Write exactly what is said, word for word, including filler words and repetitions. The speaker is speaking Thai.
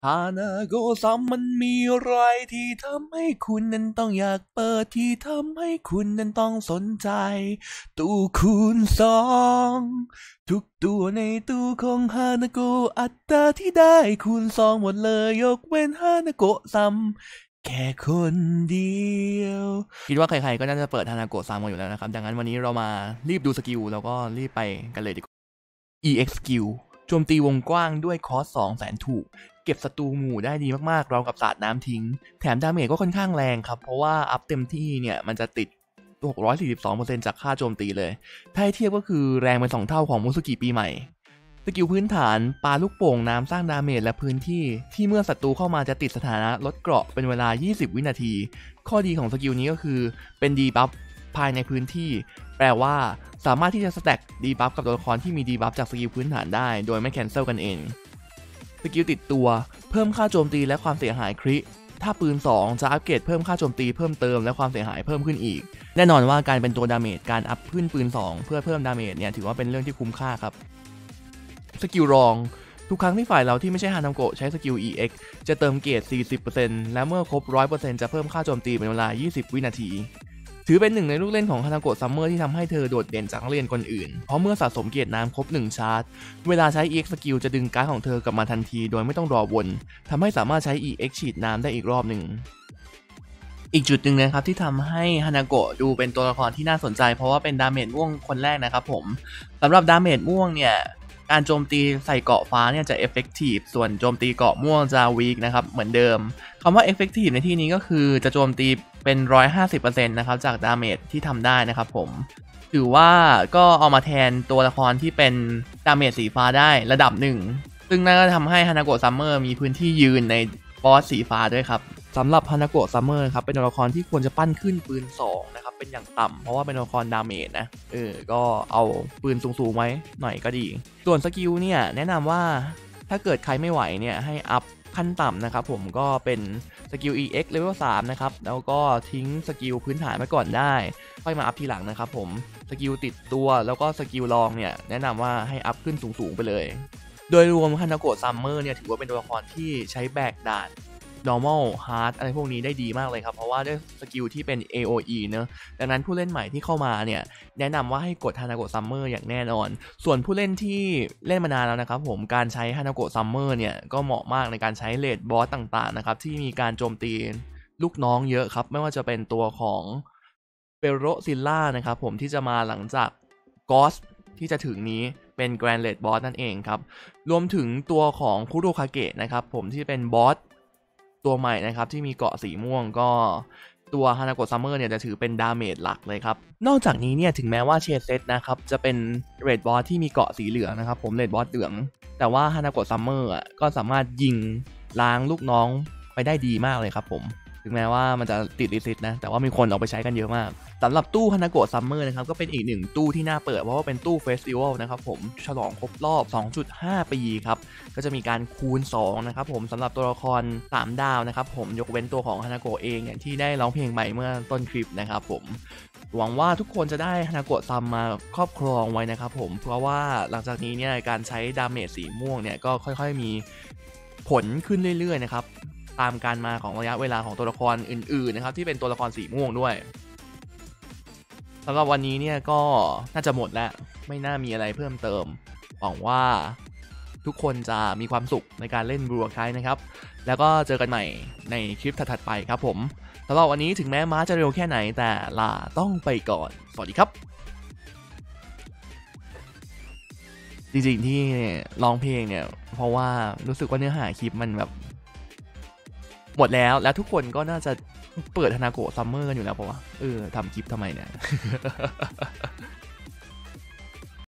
ฮานาโกซัมมันมีอะไรที่ทำให้คุณนั้นต้องอยากเปิดที่ทำให้คุณนั้นต้องสนใจตู้คูณสองทุกตัวในตู้ของฮานาโกอัตราที่ได้คูณสองหมดเลยยกเว้นฮานาโกซัมแค่คนเดียวคิดว่าใครๆก็น่าจะเปิดฮานาโกซัมกันอยู่แล้วนะครับดังนั้นวันนี้เรามารีบดูสกิลแล้วก็รีบไปกันเลยดีกว่า อี เอ็กซ์ Skill โจมตีวงกว้างด้วยคอสสองแสนถูกเก็บศัตรูหมู่ได้ดีมากๆเรากับสาดน้ำทิ้งแถมดาเมจก็ค่อนข้างแรงครับเพราะว่าอัพเต็มที่เนี่ยมันจะติด หกร้อยสี่สิบสองเปอร์เซ็นต์ จากค่าโจมตีเลยถ้าให้เทียบก็คือแรงเป็นสองเท่าของมุสุกิปีใหม่สกิลพื้นฐานปาลูกโป่งน้ำสร้างดาเมจและพื้นที่ที่เมื่อศัตรูเข้ามาจะติดสถานะลดเกราะเป็นเวลายี่สิบวินาทีข้อดีของสกิลนี้ก็คือเป็นดีบัฟภายในพื้นที่แปลว่าสามารถที่จะสแต็กดีบัฟกับตัวละครที่มีดีบัฟจากสกิลพื้นฐานได้โดยไม่แคนเซิลกันเองสกิลติดตัวเพิ่มค่าโจมตีและความเสียหายคริถ้าปืนสองจะอัปเกรดเพิ่มค่าโจมตีเพิ่มเติมและความเสียหายเพิ่มขึ้นอีกแน่นอนว่าการเป็นตัวดาเมจการอัพขึ้นปืนสองเพื่อเพิ่มดาเมจเนี่ยถือว่าเป็นเรื่องที่คุ้มค่าครับสกิลรองทุกครั้งที่ฝ่ายเราที่ไม่ใช่ฮานาโกะใช้สกิล อี เอ็กซ์ จะเติมเกรด สี่สิบเปอร์เซ็นต์ และเมื่อครบ หนึ่งร้อยเปอร์เซ็นต์ จะเพิ่มค่าโจมตีเป็นเวลายี่สิบวินาทีถือเป็นหนึ่งในลูกเล่นของฮานาโกะซัมเมอร์ที่ทำให้เธอโดดเด่นจากนักเรียนคนอื่นเพราะเมื่อสะสมเกียรติน้ำครบหนึ่งชาร์จเวลาใช้ อี เอ็กซ์ สกิลจะดึงการ์ดของเธอกลับมาทันทีโดยไม่ต้องรอวนทำให้สามารถใช้ อี เอ็กซ์ ฉีดน้ำได้อีกรอบหนึ่งอีกจุดหนึ่งนะครับที่ทำให้ฮานาโกะดูเป็นตัวละครที่น่าสนใจเพราะว่าเป็นดาเมจม่วงคนแรกนะครับผมสำหรับดาเมจม่วงเนี่ยการโจมตีใส่เกราะฟ้าเนี่ยจะ effective ส่วนโจมตีเกราะม่วงจะ weak นะครับเหมือนเดิมคำว่า effective ในที่นี้ก็คือจะโจมตีเป็น หนึ่งร้อยห้าสิบเปอร์เซ็นต์ นะครับจากดาเมจที่ทำได้นะครับผมถือว่าก็เอามาแทนตัวละครที่เป็นดาเมจสีฟ้าได้ระดับหนึ่งซึ่งนั่นก็ทำให้ฮานาโกะซัมเมอร์มีพื้นที่ยืนในบอสสีฟ้าด้วยครับสำหรับฮานาโกะซัมเมอร์ครับเป็นตัวละครที่ควรจะปั้นขึ้นปืนสองนะครับเป็นอย่างต่ำเพราะว่าเป็นตัวละครดาเมจนะเออก็เอาปืนสูงๆไว้หน่อยก็ดีส่วนสกิลเนี่ยแนะนำว่าถ้าเกิดใครไม่ไหวเนี่ยให้อัพขั้นต่ำนะครับผมก็เป็นสกิล อี เอ็กซ์ เลเวลสามนะครับแล้วก็ทิ้งสกิลพื้นฐานไว้ก่อนได้ค่อยมาอัพทีหลังนะครับผมสกิลติดตัวแล้วก็สกิลรองเนี่ยแนะนำว่าให้อัพขึ้นสูงๆไปเลยโดยรวมฮานาโกะซัมเมอร์เนี่ยถือว่าเป็นตัวละครที่ใช้แบกด่านnormal hard อะไรพวกนี้ได้ดีมากเลยครับเพราะว่าด้วยสกิลที่เป็น เอ โอ อี เนอะดังนั้นผู้เล่นใหม่ที่เข้ามาเนี่ยแนะนำว่าให้กด Hanago Summer อย่างแน่นอนส่วนผู้เล่นที่เล่นมานานแล้วนะครับผมการใช้ Hanago Summer เนี่ยก็เหมาะมากในการใช้เลดบอสต่างๆนะครับที่มีการโจมตีลูกน้องเยอะครับไม่ว่าจะเป็นตัวของเปโรซิลล่านะครับผมที่จะมาหลังจากกอสที่จะถึงนี้เป็น Grand Red Boss นั่นเองครับรวมถึงตัวของคุโรคาเกะนะครับผมที่เป็นบอสตัวใหม่นะครับที่มีเกาะสีม่วงก็ตัวฮานาโกะซัมเมอร์เนี่ยจะถือเป็นดาเมจหลักเลยครับนอกจากนี้เนี่ยถึงแม้ว่าเชดเซตนะครับจะเป็นเรดบอสที่มีเกาะสีเหลืองนะครับผมเรดบอสเหลืองแต่ว่าฮานาโกะซัมเมอร์อ่ะก็สามารถยิงล้างลูกน้องไปได้ดีมากเลยครับผมถึงแม้ว่ามันจะติดลิซิตนะแต่ว่ามีคนเอาไปใช้กันเยอะมากสำหรับตู้ฮานาโกะซัมเมอร์นะครับก็เป็นอีกหนึ่งตู้ที่น่าเปิดเพราะว่าเป็นตู้เฟสติวัลนะครับผมฉลองครบรอบ สองจุดห้า ปีครับก็จะมีการคูณสองนะครับผมสำหรับตัวละครสามดาวนะครับผมยกเว้นตัวของฮานาโกะเองเนี่ยที่ได้ร้องเพลงใหม่เมื่อต้นคลิปนะครับผมหวังว่าทุกคนจะได้ฮานาโกะซัมมาครอบครองไว้นะครับผมเพราะว่าหลังจากนี้เนี่ยการใช้ดาเมจสีม่วงเนี่ยก็ค่อยๆมีผลขึ้นเรื่อยๆนะครับตามการมาของระยะเวลาของตัวละครอื่นๆนะครับที่เป็นตัวละครสีม่วงด้วยสำหรับวันนี้เนี่ยก็น่าจะหมดแล้วไม่น่ามีอะไรเพิ่มเติมหวังว่าทุกคนจะมีความสุขในการเล่นบูโรไคนะครับแล้วก็เจอกันใหม่ในคลิปถัดๆไปครับผมสำหรับวันนี้ถึงแม้ม้าจะเร็วแค่ไหนแต่ลาต้องไปก่อนสวัสดีครับจริงๆที่ร้องเพลงเนี่ยเพราะว่ารู้สึกว่าเนื้อหาคลิปมันแบบหมดแล้วแล้วทุกคนก็น่าจะเปิดฮานาโกะซัมเมอร์กันอยู่แล้วเพราะว่าเออทำคลิปทำไมเนี่ย